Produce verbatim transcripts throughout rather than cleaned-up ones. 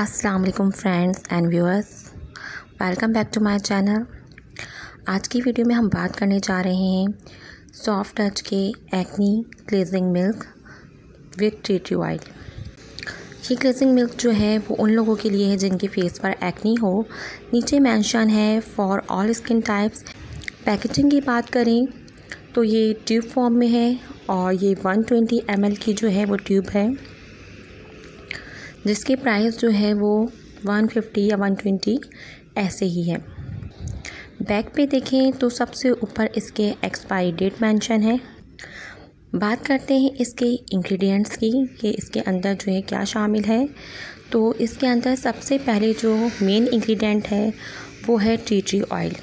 अस्सलाम वालेकुम friends and viewers, welcome back to my channel. आज की वीडियो में हम बात करने जा रहे हैं सॉफ्ट टच के acne glazing milk with tea tree oil. ये ग्लेजिंग मिल्क जो है वो उन लोगों के लिए है जिनके फेस पर एक्नी हो। नीचे मेंशन है for all skin types. Packaging की बात करें तो ये ट्यूब फॉर्म में है और ये वन ट्वेंटी एम एल की जो है वो ट्यूब है, जिसकी प्राइस जो है वो वन फिफ्टी या वन ट्वेंटी ऐसे ही है। बैक पे देखें तो सबसे ऊपर इसके एक्सपायरी डेट मेंशन है। बात करते हैं इसके इंग्रेडिएंट्स की कि इसके अंदर जो है क्या शामिल है। तो इसके अंदर सबसे पहले जो मेन इंग्रेडिएंट है वो है tea tree oil.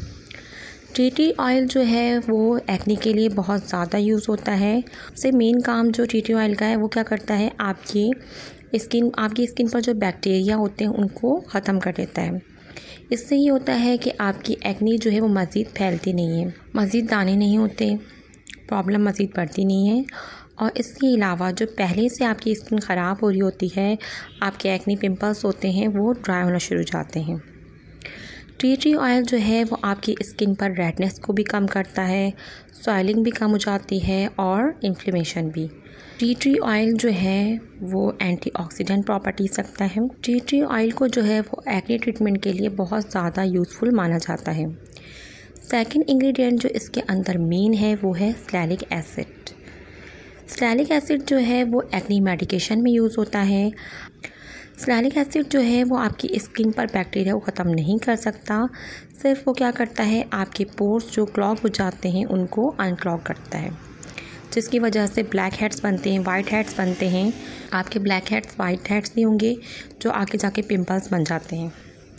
Tea tree oil जो है वो एक्नी के लिए बहुत ज़्यादा यूज़ होता है। सबसे मेन काम जो टी ट्री ऑयल का है वो क्या करता है, आपकी स्किन आपकी स्किन पर जो बैक्टीरिया होते हैं उनको ख़त्म कर देता है। इससे ये होता है कि आपकी एक्नी जो है वो मज़ीद फैलती नहीं है, मज़ीद दाने नहीं होते, प्रॉब्लम मज़ीद बढ़ती नहीं है। और इसके अलावा जो पहले से आपकी स्किन ख़राब हो रही होती है, आपके एक्नी पिंपल्स होते हैं वो ड्राई होना शुरू हो जाते हैं। टी ट्री ऑयल जो है वो आपकी स्किन पर रेडनेस को भी कम करता है, सॉइलिंग भी कम हो जाती है और इन्फ्लेमेशन भी। टी ट्री ऑयल जो है वो एंटीऑक्सीडेंट प्रॉपर्टीज रखता है। टी ट्री ऑयल को जो है वो एक्ने ट्रीटमेंट के लिए बहुत ज़्यादा यूज़फुल माना जाता है। सेकंड इंग्रेडिएंट जो इसके अंदर मेन है वो है सैलिसिलिक एसिड। सैलिसिलिक एसिड जो है वो एक्ने मेडिकेशन में यूज़ होता है। सैलिसिलिक एसिड जो है वो आपकी स्किन पर बैक्टीरिया को ख़त्म नहीं कर सकता, सिर्फ वो क्या करता है, आपके पोर्स जो क्लॉग हो जाते हैं उनको अनक्लॉग करता है, जिसकी वजह से ब्लैक हेड्स बनते हैं, वाइट हेड्स बनते हैं। आपके ब्लैक हेड्स वाइट हेड्स नहीं होंगे जो आगे जाके पिंपल्स बन जाते हैं।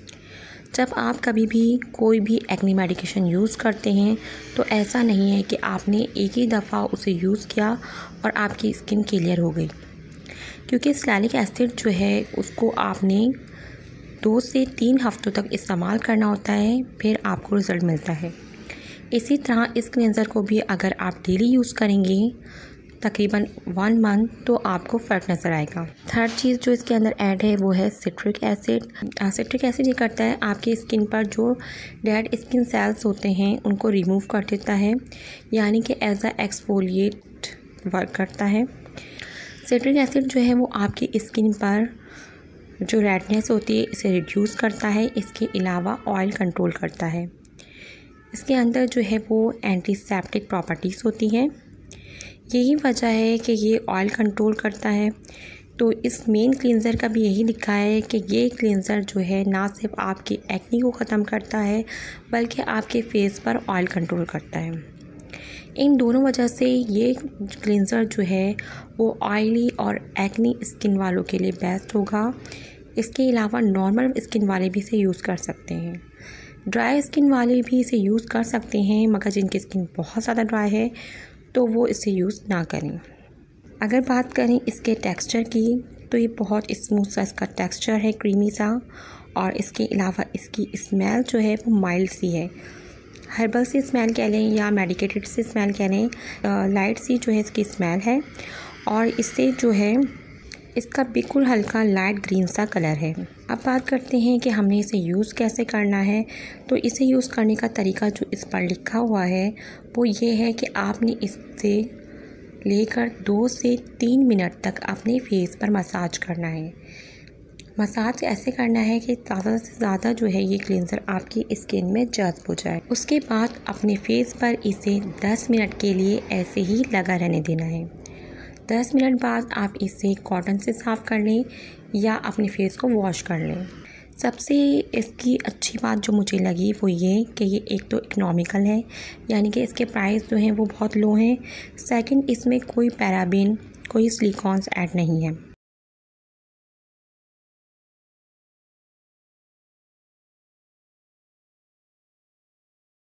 जब आप कभी भी कोई भी एक्ने मेडिकेशन यूज़ करते हैं तो ऐसा नहीं है कि आपने एक ही दफ़ा उसे यूज़ किया और आपकी स्किन क्लियर हो गई, क्योंकि सैलिसिलिक एसिड जो है उसको आपने दो से तीन हफ्तों तक इस्तेमाल करना होता है, फिर आपको रिज़ल्ट मिलता है। इसी तरह इस क्लेंज़र को भी अगर आप डेली यूज़ करेंगे तकरीबन वन मंथ तो आपको फ़र्क नज़र आएगा। थर्ड चीज़ जो इसके अंदर ऐड है वो है सिट्रिक एसिड। सिट्रिक एसिड ये करता है आपकी स्किन पर जो डेड स्किन सेल्स होते हैं उनको रिमूव कर देता है, यानी कि एज अ एक्सफोलिएट वर्क करता है। सिट्रिक एसिड जो है वो आपकी स्किन पर जो रेडनेस होती है इसे रिड्यूस करता है। इसके अलावा ऑयल कंट्रोल करता है। इसके अंदर जो है वो एंटीसेप्टिक प्रॉपर्टीज़ होती हैं, यही वजह है कि ये ऑयल कंट्रोल करता है। तो इस मेन क्लींज़र का भी यही लिखा है कि ये क्लींज़र जो है ना सिर्फ आपकी एक्नी को ख़त्म करता है बल्कि आपके फेस पर ऑयल कंट्रोल करता है। इन दोनों वजह से ये क्लींज़र जो है वो ऑयली और एक्नी स्किन वालों के लिए बेस्ट होगा। इसके अलावा नॉर्मल स्किन वाले भी इसे यूज़ कर सकते हैं, ड्राई स्किन वाले भी इसे यूज़ कर सकते हैं, मगर जिनकी स्किन बहुत ज़्यादा ड्राई है तो वो इसे यूज़ ना करें। अगर बात करें इसके टेक्सचर की तो ये बहुत स्मूथ सा इसका टेक्सचर है, क्रीमी सा। और इसके अलावा इसकी स्मेल जो है वो माइल्ड सी है, हर्बल सी स्मेल कह लें या मेडिकेटेड सी स्मेल कह लें, लाइट सी जो है इसकी स्मेल है। और इससे जो है इसका बिल्कुल हल्का लाइट ग्रीन सा कलर है। अब बात करते हैं कि हमने इसे यूज़ कैसे करना है। तो इसे यूज़ करने का तरीका जो इस पर लिखा हुआ है वो ये है कि आपने इससे लेकर दो से तीन मिनट तक अपने फेस पर मसाज करना है। मसाज ऐसे करना है कि ज़्यादा से ज़्यादा जो है ये क्लींज़र आपकी स्किन में जज़्ब हो जाए। उसके बाद अपने फेस पर इसे दस मिनट के लिए ऐसे ही लगा रहने देना है। दस मिनट बाद आप इसे कॉटन से साफ़ कर लें या अपने फेस को वॉश कर लें। सबसे इसकी अच्छी बात जो मुझे लगी वो ये कि ये एक तो इकोनॉमिकल है, यानी कि इसके प्राइस जो हैं वो बहुत लो हैं। सेकंड, इसमें कोई पैराबेन, कोई सिलिकॉन्स ऐड नहीं है।